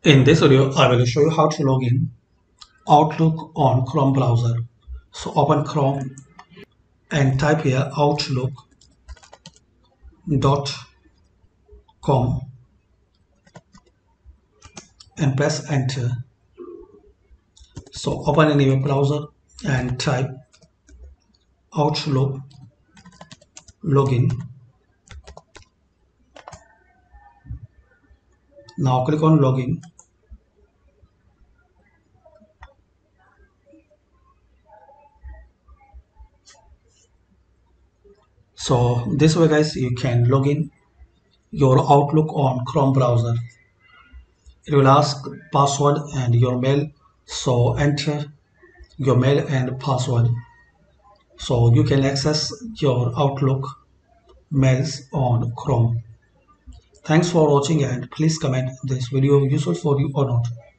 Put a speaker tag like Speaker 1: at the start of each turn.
Speaker 1: In this video, I will show you how to log in Outlook on Chrome browser. So open Chrome and type here outlook.com and press enter. So open in your browser and type Outlook login. Now click on login. So this way guys, you can log in your Outlook on Chrome browser. It will ask password and your mail. So enter your mail and password. So you can access your Outlook mails on Chrome. Thanks for watching and please comment this video useful for you or not.